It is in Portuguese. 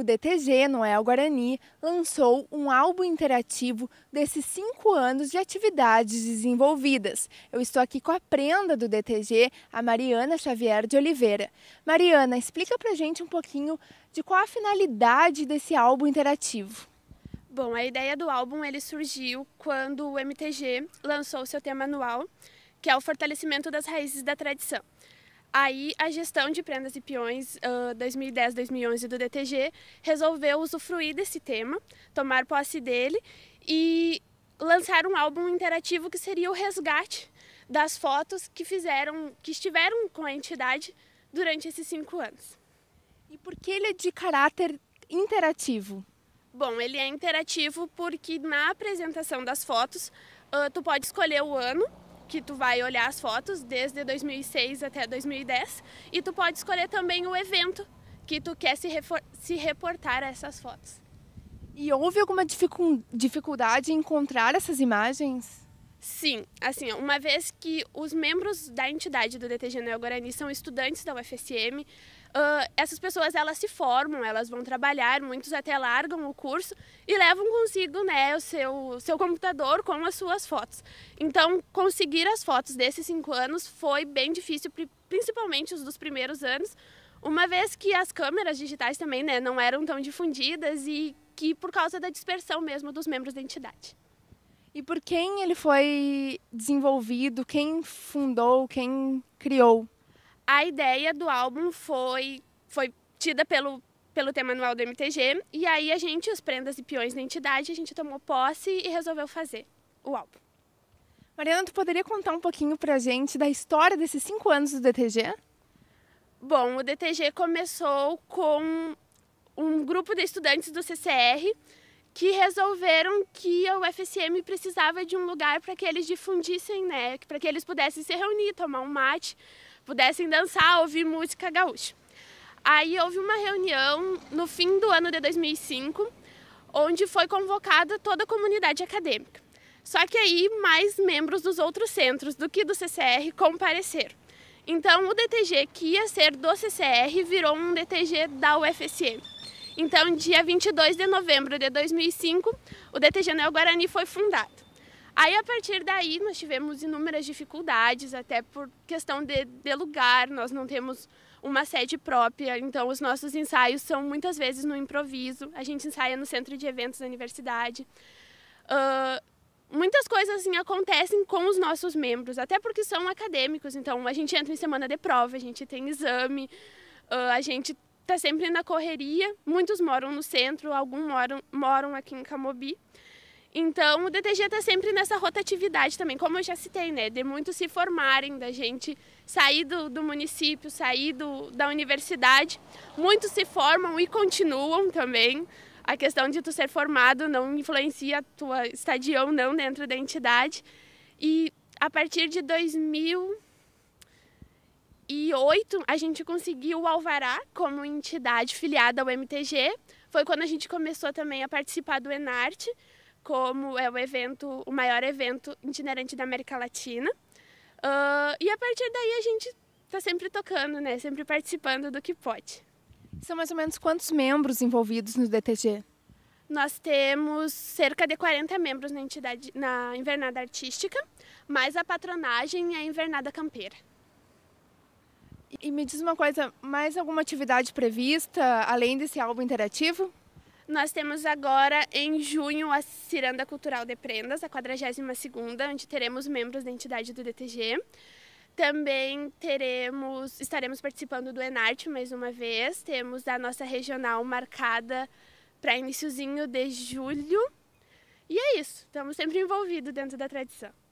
O DTG Noel Guarani lançou um álbum interativo desses 5 anos de atividades desenvolvidas. Eu estou aqui com a prenda do DTG, a Mariana Xavier de Oliveira. Mariana, explica pra gente um pouquinho de qual a finalidade desse álbum interativo. Bom, a ideia do álbum ele surgiu quando o MTG lançou o seu tema anual, que é o fortalecimento das raízes da tradição. Aí a gestão de prendas e peões 2010-2011 do DTG resolveu usufruir desse tema, tomar posse dele e lançar um álbum interativo que seria o resgate das fotos que estiveram com a entidade durante esses 5 anos. E por que ele é de caráter interativo? Bom, ele é interativo porque na apresentação das fotos tu pode escolher o ano que tu vai olhar as fotos, desde 2006 até 2010, e tu pode escolher também o evento que tu quer se reportar a essas fotos. E houve alguma dificuldade em encontrar essas imagens? Sim, assim, uma vez que os membros da entidade do DTG Noel Guarani são estudantes da UFSM, essas pessoas elas se formam, elas vão trabalhar, muitos até largam o curso e levam consigo, né, o seu computador com as suas fotos. Então, conseguir as fotos desses 5 anos foi bem difícil, principalmente os dos primeiros anos, uma vez que as câmeras digitais também, né, não eram tão difundidas e que por causa da dispersão mesmo dos membros da entidade. E por quem ele foi desenvolvido, quem fundou, quem criou? A ideia do álbum foi tida pelo tema anual do MTG, e aí os prendas e peões da entidade, a gente tomou posse e resolveu fazer o álbum. Mariana, tu poderia contar um pouquinho pra gente da história desses 5 anos do DTG? Bom, o DTG começou com um grupo de estudantes do CCR que resolveram que a UFSM precisava de um lugar para que eles difundissem, né, para que eles pudessem se reunir, tomar um mate, pudessem dançar, ouvir música gaúcha. Aí houve uma reunião no fim do ano de 2005, onde foi convocada toda a comunidade acadêmica. Só que aí mais membros dos outros centros do que do CCR compareceram. Então o DTG que ia ser do CCR virou um DTG da UFSM. Então, dia 22 de novembro de 2005, o DTG Noel Guarani foi fundado. Aí, a partir daí, nós tivemos inúmeras dificuldades, até por questão de lugar, nós não temos uma sede própria, então os nossos ensaios são muitas vezes no improviso, a gente ensaia no centro de eventos da universidade. Muitas coisas assim acontecem com os nossos membros, até porque são acadêmicos, então a gente entra em semana de prova, a gente tem exame, a gente está sempre na correria, muitos moram no centro, alguns moram aqui em Camobi. Então, o DTG está sempre nessa rotatividade também, como eu já citei, né? De muitos se formarem, da gente sair do município, sair da universidade. Muitos se formam e continuam também. A questão de tu ser formado não influencia a tua estadia ou não dentro da entidade. E a partir de 2008, a gente conseguiu o alvará como entidade filiada ao MTG. Foi quando a gente começou também a participar do Enarte, como é o maior evento itinerante da América Latina. E a partir daí a gente está sempre tocando, né? Sempre participando do que pode. São mais ou menos quantos membros envolvidos no DTG? Nós temos cerca de 40 membros na entidade, na Invernada Artística, mais a patronagem e a Invernada Campeira. E me diz uma coisa, mais alguma atividade prevista, além desse álbum interativo? Nós temos agora, em junho, a Ciranda Cultural de Prendas, a 42ª, onde teremos membros da entidade do DTG. Também estaremos participando do Enarte mais uma vez. Temos a nossa regional marcada para iniciozinho de julho. E é isso, estamos sempre envolvidos dentro da tradição.